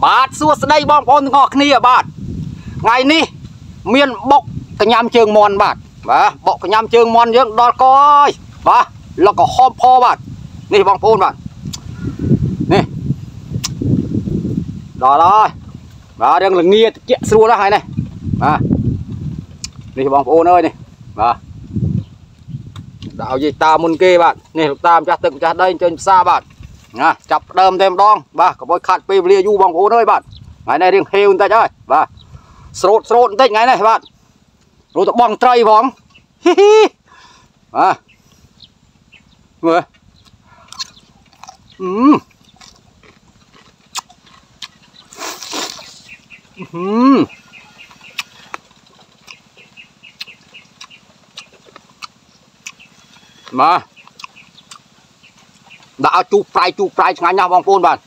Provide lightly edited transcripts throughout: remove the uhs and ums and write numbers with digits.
បាទសួស្តីបងប្អូនទាំងអស់គ្នាបាទថ្ងៃនេះមានបុកកញ្ញាំជើងមន់បាទបុកកញ្ញាំជើងមន់យើងដល់កហើយបាទលកហមផបាទនេះបងប្អូនបាទនេះដល់ហើយបាទរឿងល្ងាតិចស្រួលណាស់ហើយនេះបាទនេះបងប្អូនអើយនេះបាទដាក់ឲ្យយាយតាមុនគេបាទនេះលោកតាម្ចាស់ទឹកម្ចាស់ដីអញ្ជើញផ្សារបាទណាចាប់ដើមតែម្ដងបាទកុំឲ្យខាត់ពេលវេលាយូរបងប្អូនអើយបាទថ្ងៃនេះរៀងហេវបន្តិចហើយបាទស្រោតបន្តិចថ្ងៃនេះបាទរូតបងត្រីផងហ៊ីបាទមើលមកដាក់ឲ្យជូរប្រៃឆ្ងាញ់ណាស់បងប្អូនបាទ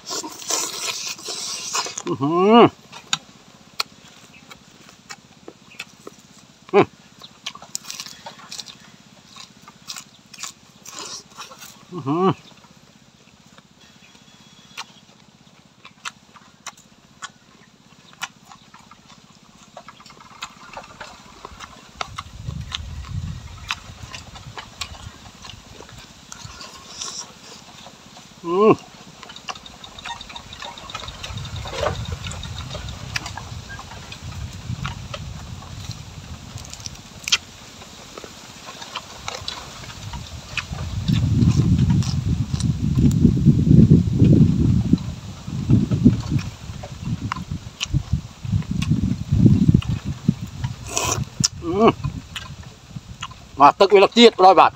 មកទឹកវាលឹកទៀតដល់បាទ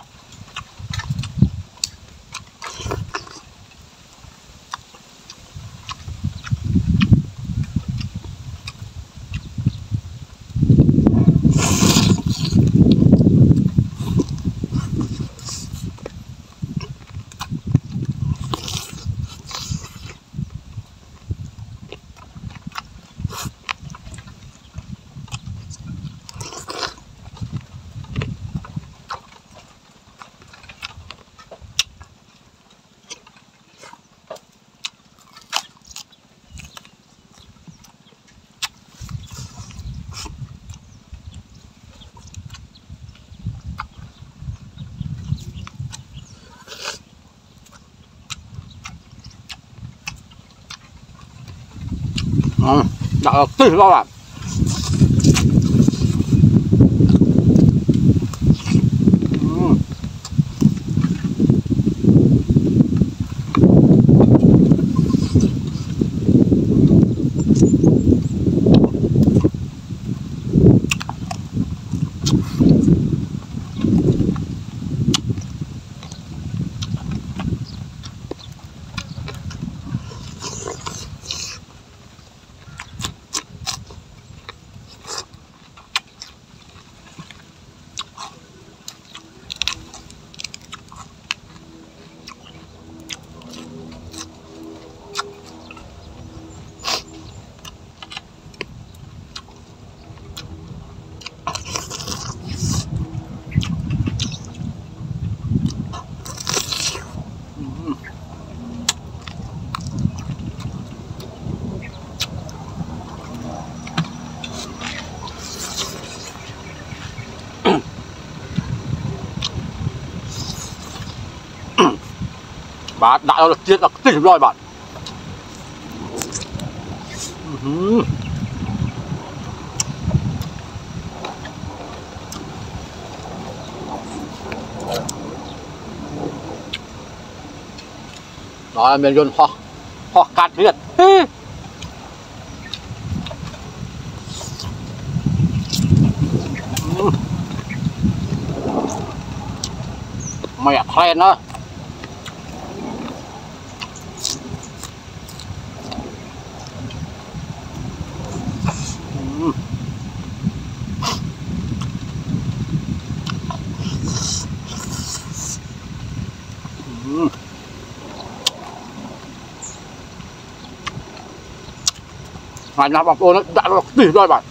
ដាក់ទឹកដល់បាទបាទដាក់ឲ្យទៀតដល់ខ្ទិះរួចបាទដល់មានយន្តហោះកាត់ទៀតមិនអាថែនណាngày nào bằng cô nó đã được tỉ rồi bạn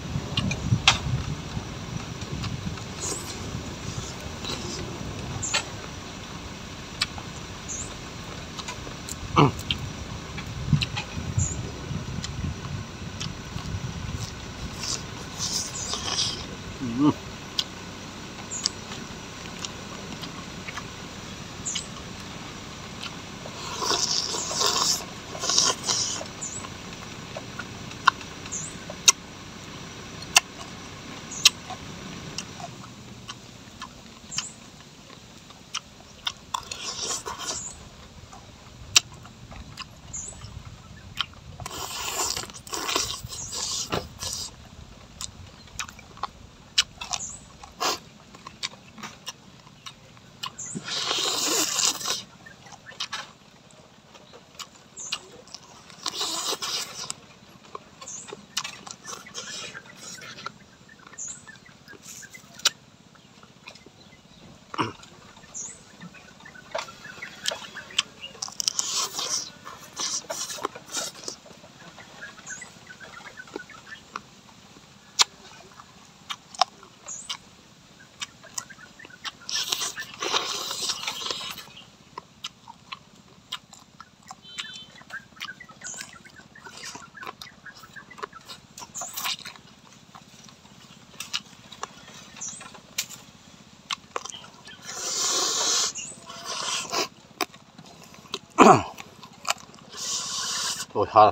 Ôi hả.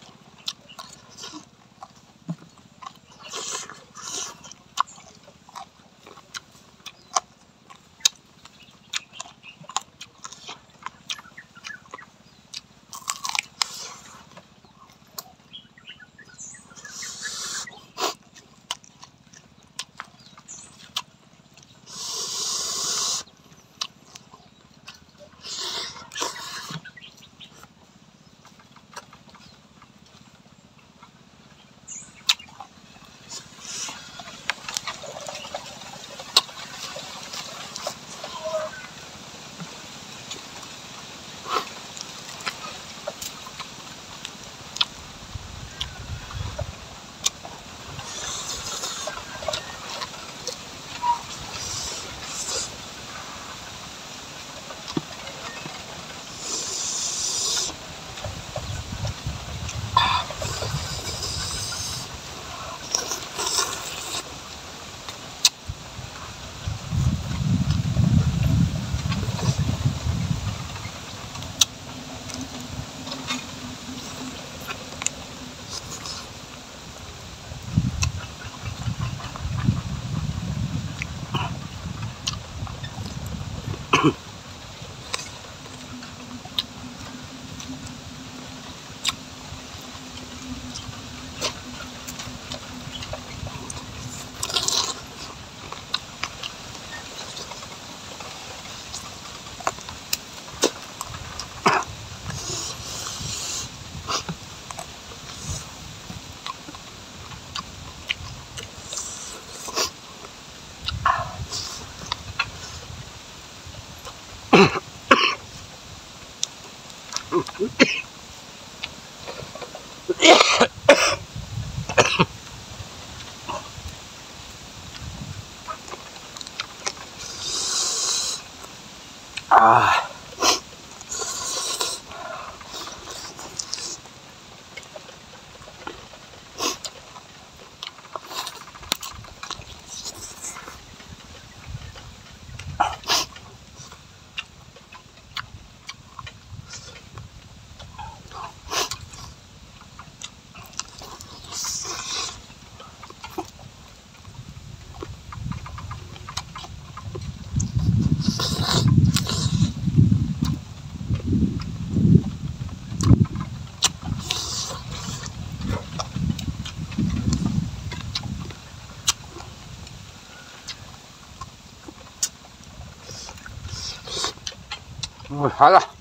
Hả là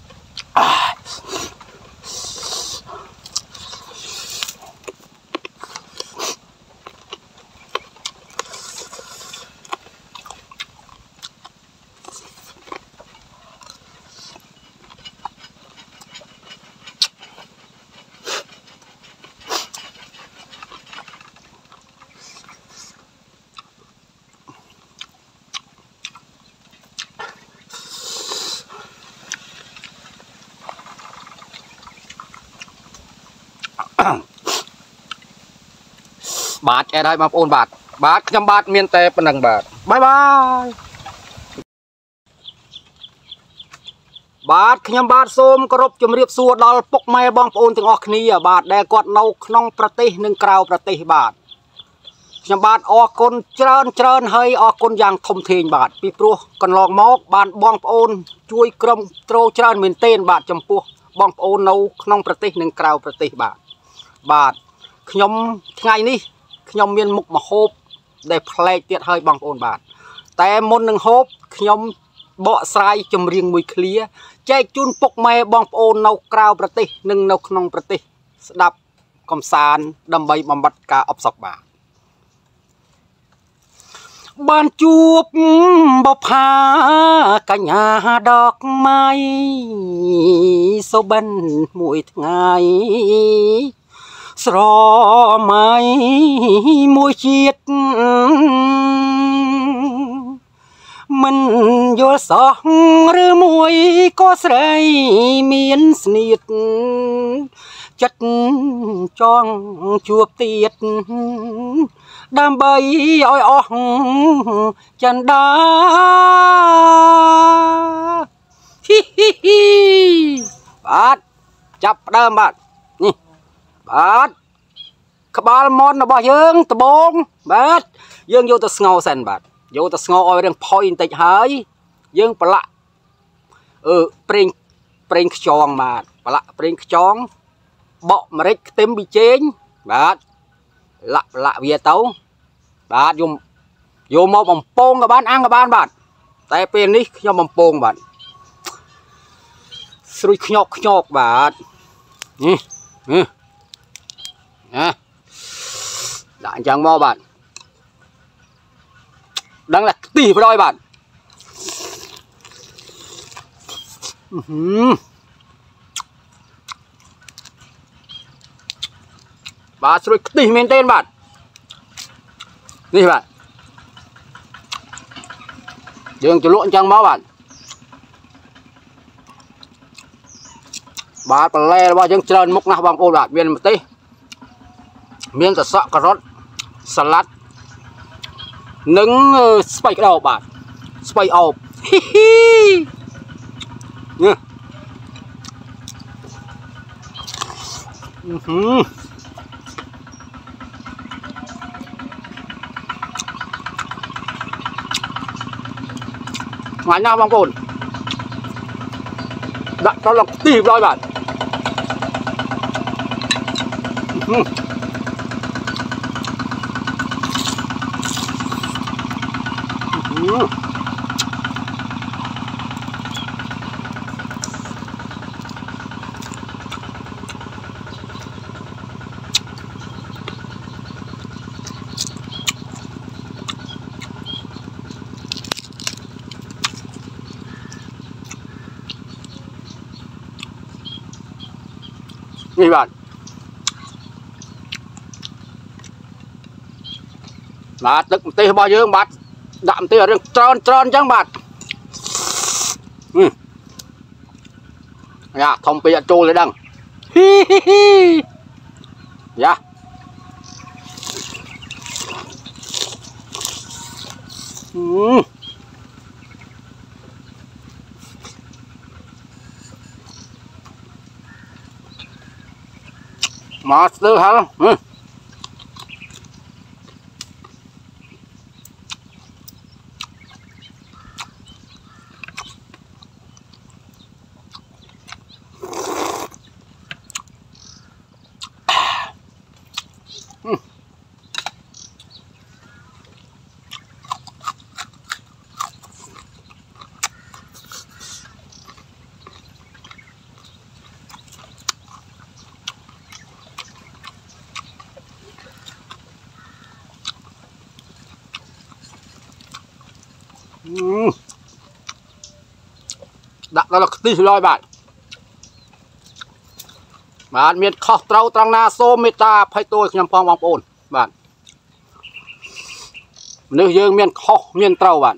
bát cái đây mà ôn bát nhâm bát miền tây bên đằng bát bye bye bát nhâm bát xôm có rộp chùm riệp xua đal pok mai bong ôn tiếng ọc ní bát đè quạt nâu nong prati nâng cào prati bát nhâm bát o con trơn hơi o con giang thông thình bát pi pro còn log móc bát bong ôn chui crom trâu trơn miền tên bát chấm pua bong ôn nâu nong prati nâng cào prati bát bát nhâm ngày ní nhom miên mục mà hộp để play tiệt hơi bằng ôn bátแต่មុននឹងហូបខ្ញុំបកស្រាយចម្រៀងមួយឃ្លាចែកជូនពុកម៉ែបងប្អូននៅក្រៅប្រទេសនិងនៅក្នុងប្រទេសស្ដាប់កំសាន្តដើម្បីបំបត្តិការអបសោកបានជួបបផាកញ្ញាដកម៉ៃសុបិនមួយថ្ងៃស្រមៃមួយជាតិមិនយល់សោះឬមួយក៏ស្រីមានស្នៀតចិត្តចង់ជួបទៀតដើម្បីឲ្យអស់ចន្ទា đơm bạn nè bạn các bạn món nó bao dương tờ bông bạn dương vô tờ ngầu sen bạn vô tờ ngầu oi đang point tịch hái dương bả lạ pring chong bạn bả lạ pring chong bọ mà đấy tím bị chén bạn lạ bia tấu bạn dùng vô một bằng pông các bạn ăn các bạn tay pen đi cho bằng pông bạn rồi nhọc bạn đã chẳng mò bạn đang là tỉ vào đôi bạn bà rồi tỉ men tên bạn đi bạn đường cho lộn chẳng mò bạn bà le bao chân trơn múc nào bằng ô đạt viên một tí miếng tờ sọ cà rốt salad nướng spike đầu bạn spike ộp ngoài nhau bằng cồn đặt cho lọc tìm đôi bạn như bạn mà tức tê bao nhiêu bạn đạm tê ở đây trơn chẳng bạn dạ thông bây giờ trôi lên đằng dạ master hả đặt đó là tí lôi bạn miền khóc trâu trăng na xô mê ta phải tôi nhằm phong bóng ổn bạn nếu dương miền khóc miền trâu bạn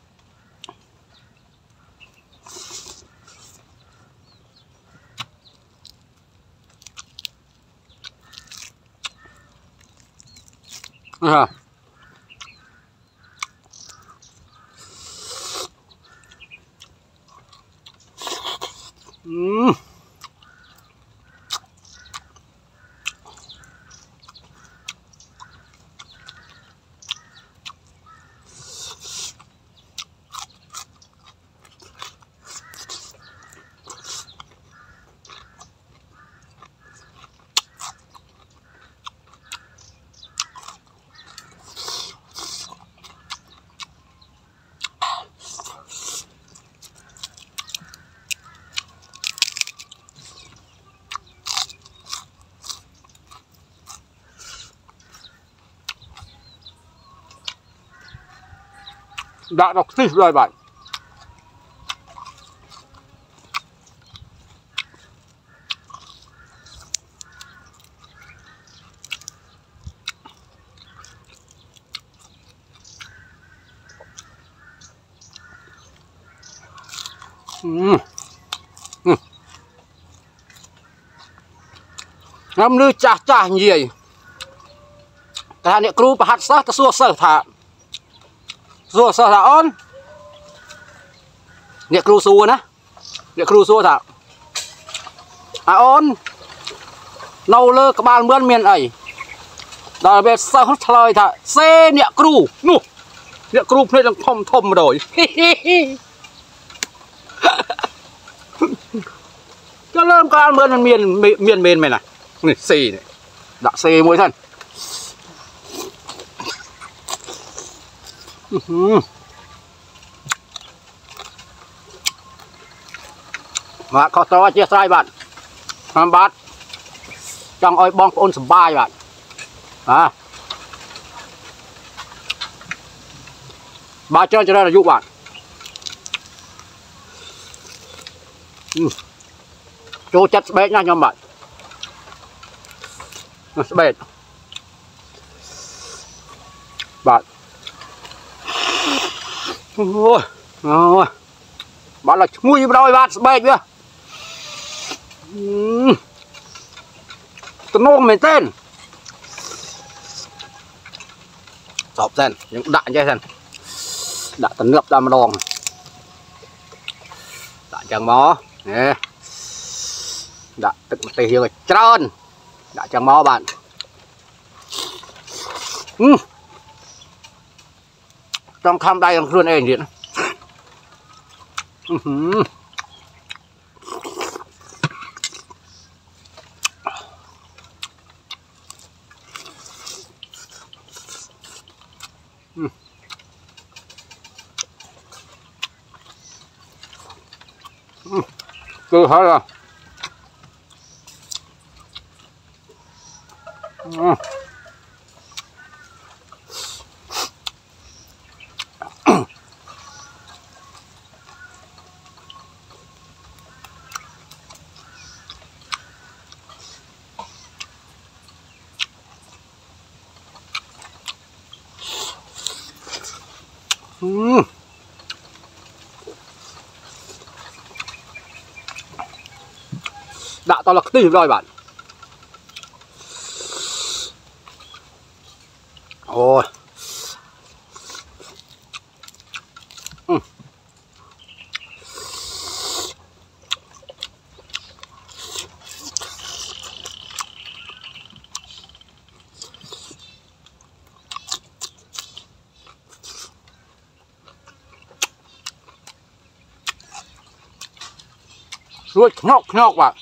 đã đọc tí lôi bạn ngâm lưu chả nhiều ta nè cru và hạt sát ta xua sở thả xua sở thả on nè cru xua ná nè cru xua thả on nâu lơ các bạn mướn miền ấy đó về sao hết lời thà xe nhẹ cru nu nhẹ cru này đang thom thom rồi cho nên các bạn mướn miền mày này này xì này đã xì mỗi thân mà có to chia sai bạn làm bát trong ơi bong ôn sầm bay bạn ba chơi cho nên là dụ bạn chỗ chất bét nha nhóm bạn bét bạn ôi bạn là nguy đôi bạn bét chưa tôi nôn mày tên sọp sen những đạn chơi sen đạn tấn ngập ra mà đòn đạn chẳng mó nè đạn tự tì hiểu trơn đạn chẳng mó bạn trong khăm đây còn luôn ên điện cứ hết rồi đã to là tìm rồi bạn ôi ruột nhóc bạn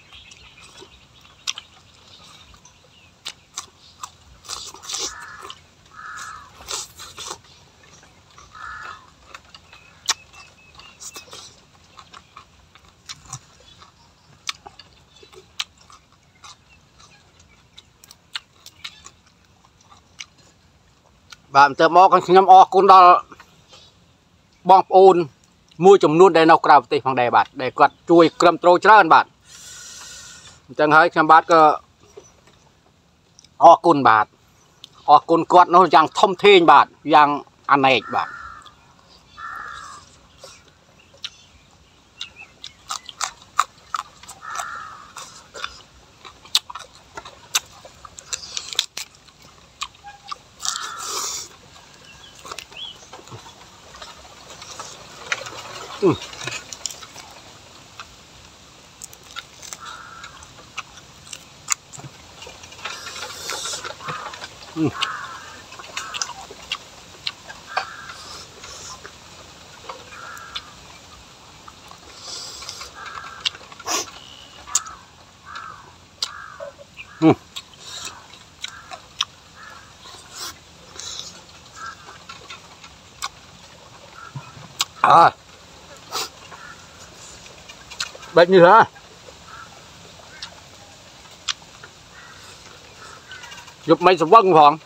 bạn tự mò con nhâm o con đó bong ôn mua chùm luôn để nấu cào tì hoàng đề bạn để quạt chui cầm trôi trơn bạn chẳng hay xem bát cơ o côn bạn o côn quạt nó dạng thông thiên bạn dạng ăn này bạn bệnh như thế giúp mấy sủng vân phòng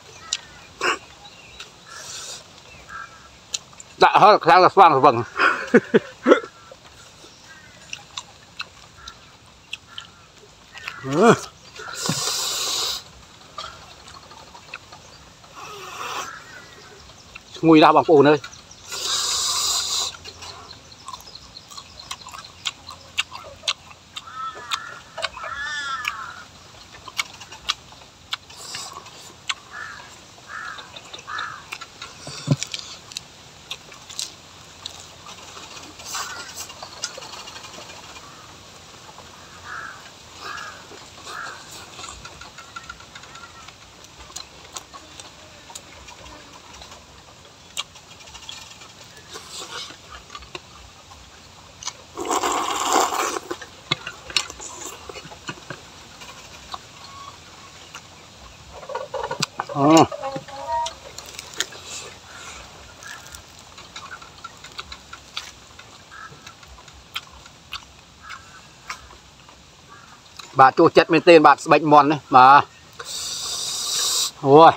đã hết kháng là xoang vâng ngùi ra bằng ồn ơi bà chua chết bên tên bạn bệnh mòn đấy mà ôi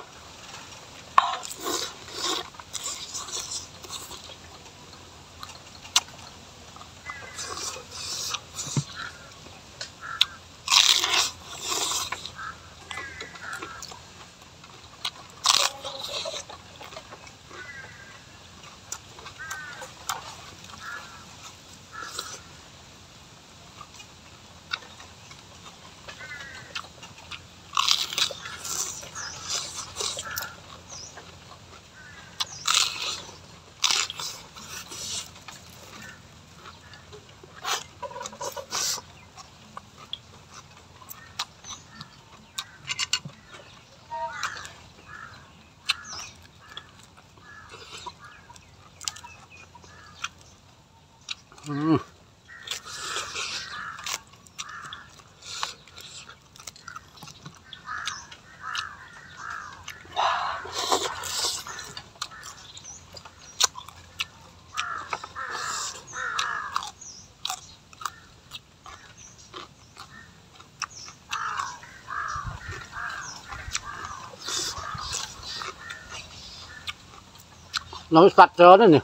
nó sạch rớn đấy nè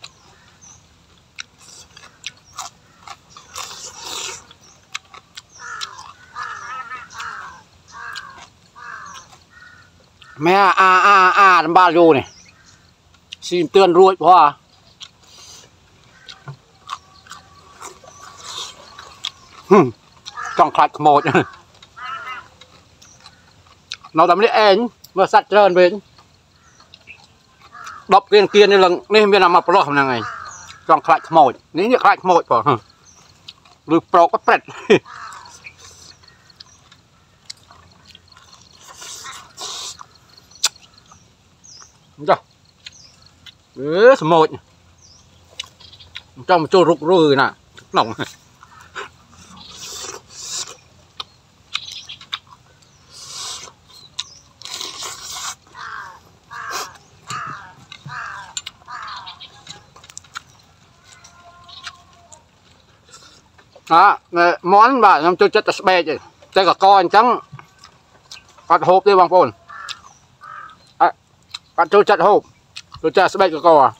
mẹ làm ba vô này xin tươn ruột quá trong khạch một nó tầm đấy em mà sạch rớn bên đọc kiên kiên này lần này bên nào mà pro này này trong khạch một ní như khạch một phải được pro có pret rồi một trong chỗ rục rồi nè lòng món bà làm cho chất bè chứ cái cả con trắng bắt hộp đi bằng phồn bắt cho chất hộp tôi cha bè cả con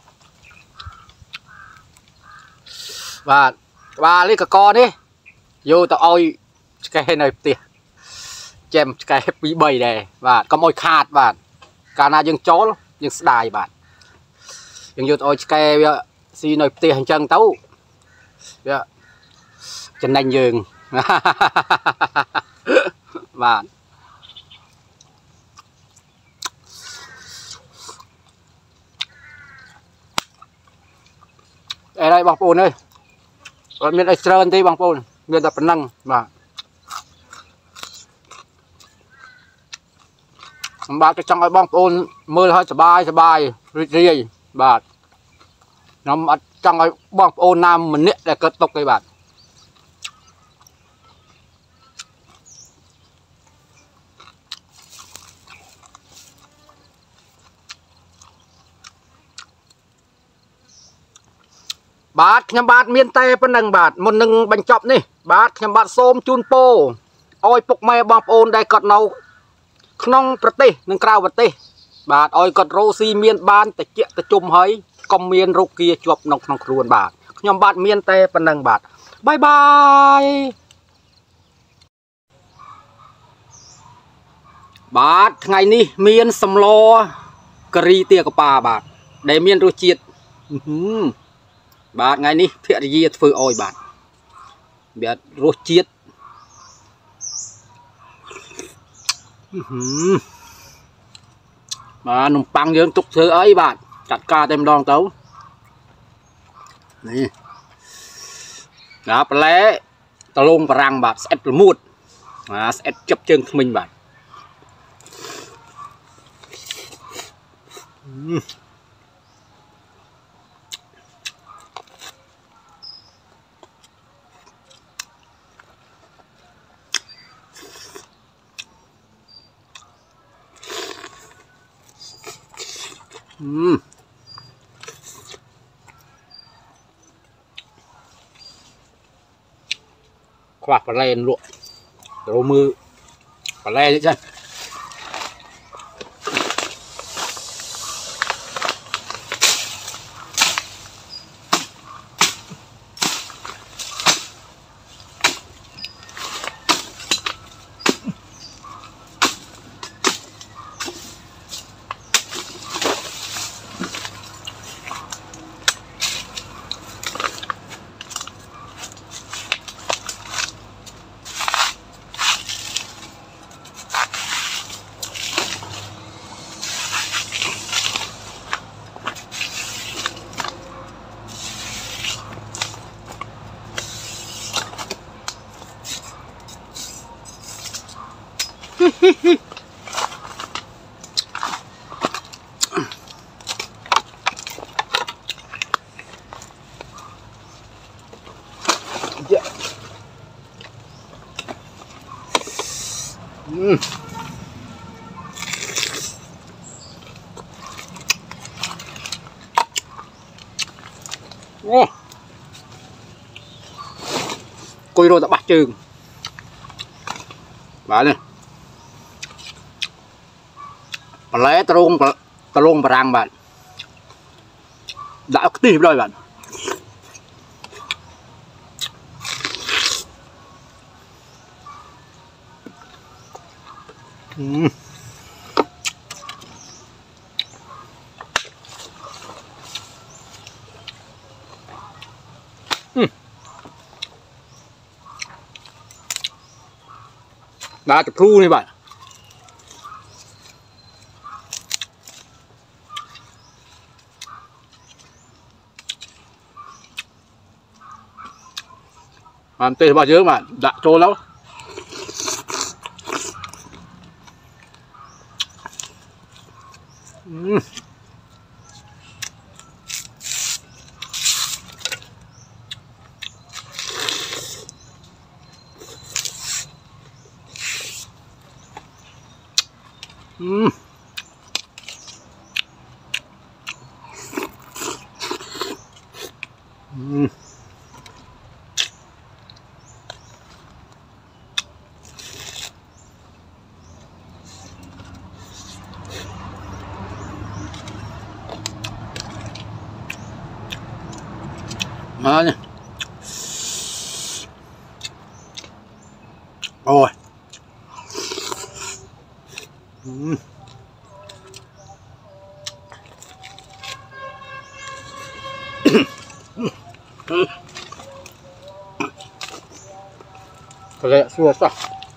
và lấy cả con đi vô tao oi cái này tiền chém cái bị bầy này và có môi khát bạn cả na dương chó dương đài bạn dương vô tao cái xì này tiền hành chân tấu chân đánh dương bạn ở đây bằng phồn ơi còn miền Israel thì bằng phồn miền tập năng mà bạn cái trong cái bằng phồn mưa hơi sờ bài rì bạn nó trong cái bằng phồn nam mình nét là cất tốc cái bạn bát nhâm bát miên tây phân nâng bát một nâng bánh chọc nè bát nhâm bát xôm chun po oi phục me bong ôn đây cọt nâu không bật tê nâng cao bật tê bát oi cọt rosi miên ban tại chuyện tại chùm hơi công miên rô kia chụp nông nông ruồn bát nhâm bát miên tây phân nâng bát bye bye bát ngày ní miên sầm lo curry tia của bà bát để miên rô chiết bạn ngày ní thiệt gì phơi oi bạn biết rốt chiết mà nồng băng dương tục thứ ấy bạn chặt ca tem đòn tấu này đáp lẽ tao lông và răng bạn sẽ mút sẽ chấp chân mình bạn khoácปลาเล่นลวกตัวมือปลาเล่นใช่โอ้กุยโรตะบะจึงมาเลยปลาตรงปลางbạn đã có tìm rồi bạn đã tập thu này bạn làm tê bao nhiêu bạn đã trôi lắm Đó nha. Ôi. Kayak susah.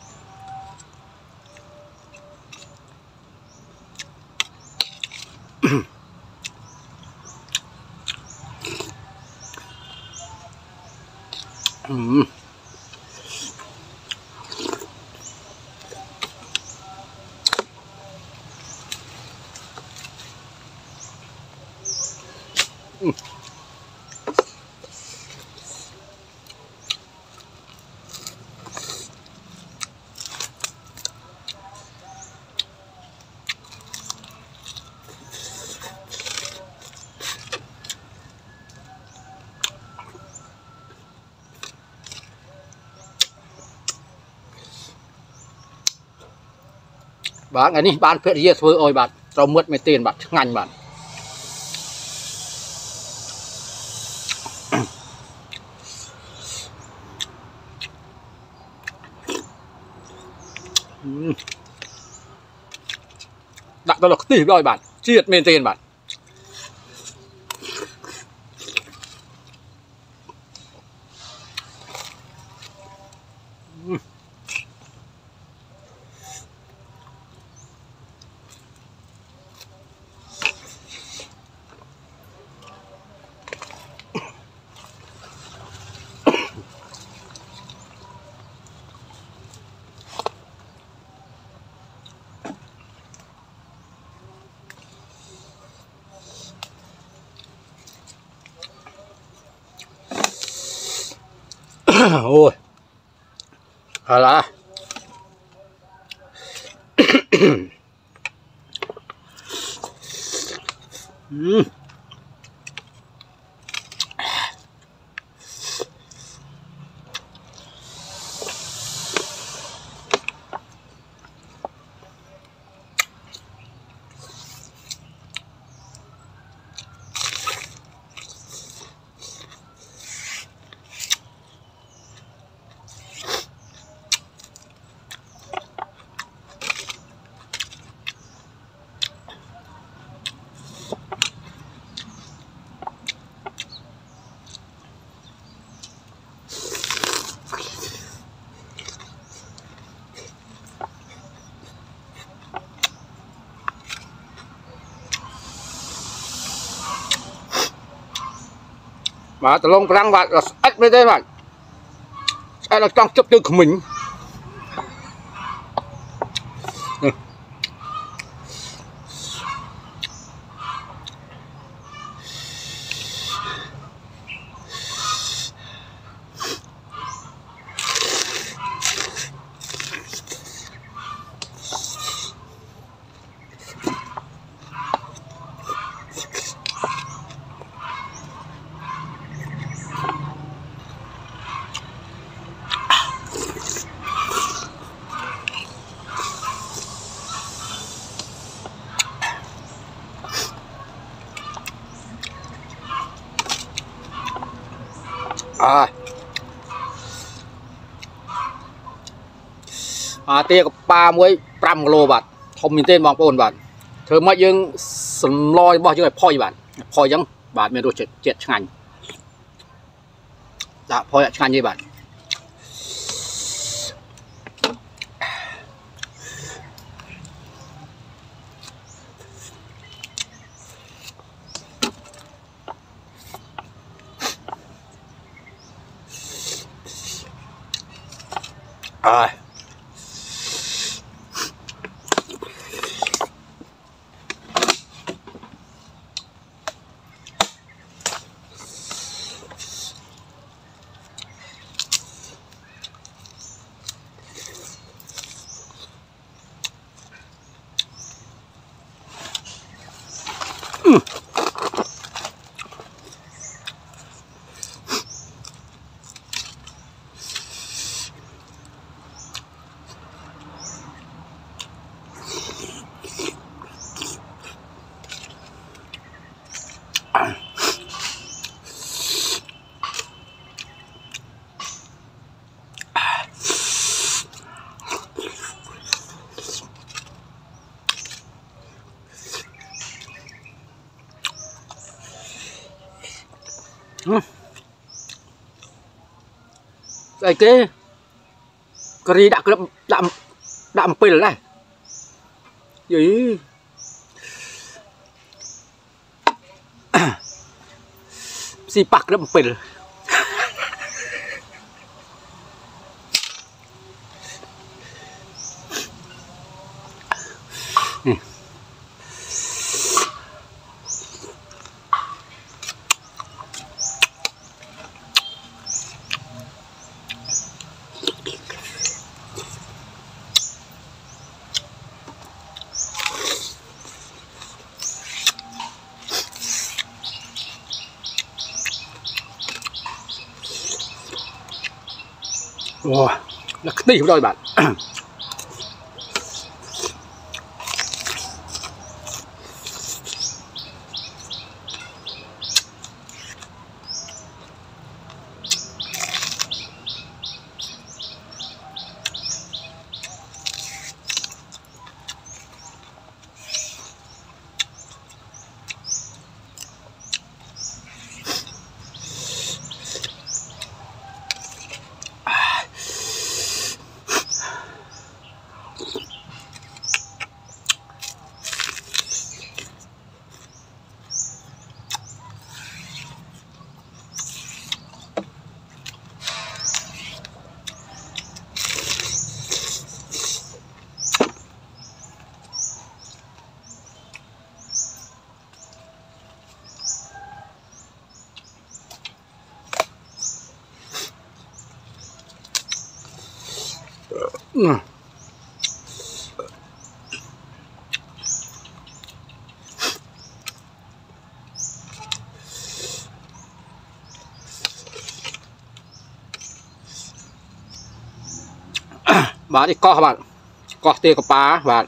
Bạn cái này bạn phết gì thôi ôi bạn rau mướt mấy tiền bạn ngành bạn đặt tôi là tỷ rồi bạn triệt mấy tiền bạn ôi là mà từ lông răng bạn là ếch với đây bạn đây là trong chấp tư của mình tia ba muối trăm kg bạn thom miền tên bong bồn bạn thưa mấy dương sầm loi bao nhiêu phoi bạn phoi giống bạn miền đồ chết ngành đã phoi ngành như bạn cái curry đậm pil này gì si pak đậm pil wow, là cái gì rồi bạn បាទនេះកោះបាទកោះទាកប៉ាបាទ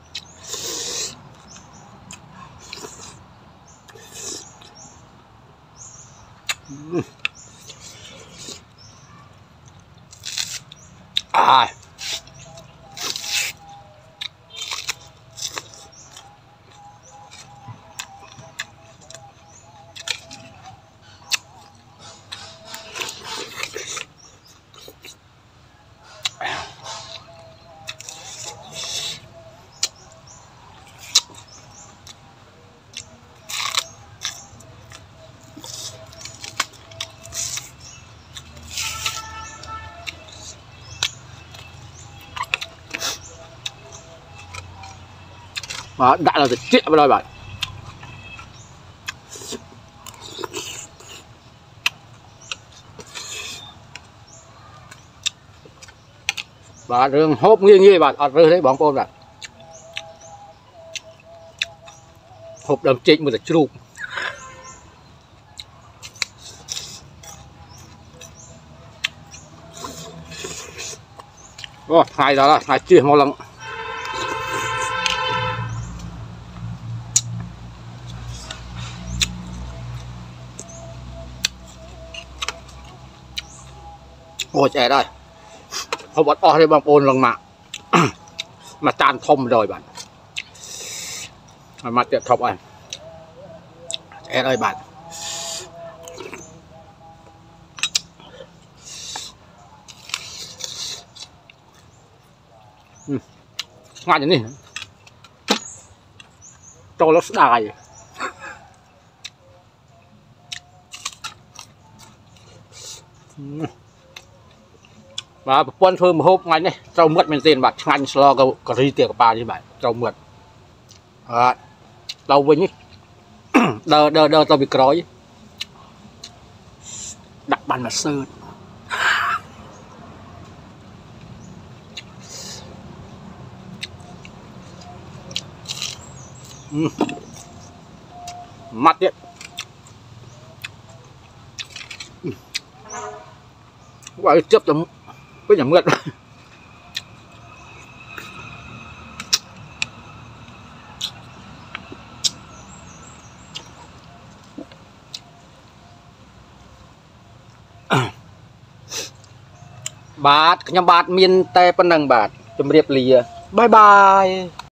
ដាក់ដល់ត្រជាក់បណ្ដោយបាទបាទរឿងហូបងាយងាយបាទអត់រើសទេបងប្អូនបាទហូបដើមចេកមួយតែជ្រូកអូថ្ងៃដល់ហើយថ្ងៃជិះមកឡើងអូឆ្អែតហើយហូបអត់អស់ទេបងប្អូនឡើងមកមកចានធំrồi bạnមកទៀតធប់ហើយឆ្អែតហើយបាទឆ្ងាញ់នេះចូលស្ដាយបាទប្រព័ន្ធធ្វើម្ហូបថ្ងៃនេះត្រូវមឹកមែនទេបាទឆ្ងាញ់ស្លការីទាកាប៉ានេះបាទត្រូវមឹកដល់វិញដើរទៅពីក្រោយដាក់បានមកសើតម៉ាត់ទៀតว่าเจ็บแต่ก็อย่างเมื่อบาทขยำบาทมีนแต่ปนังบาทจำเรียบเรียบายบาย